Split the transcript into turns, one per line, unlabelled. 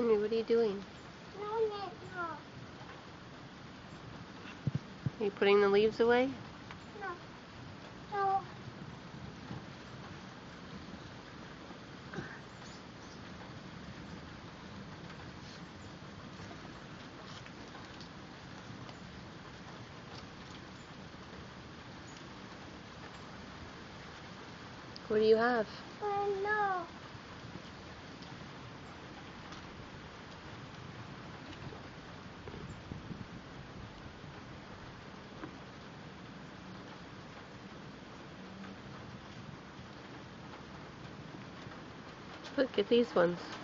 Henry, what are you doing?
No.
Are you putting the leaves away?
No.
What do you have?
No.
Look at these ones.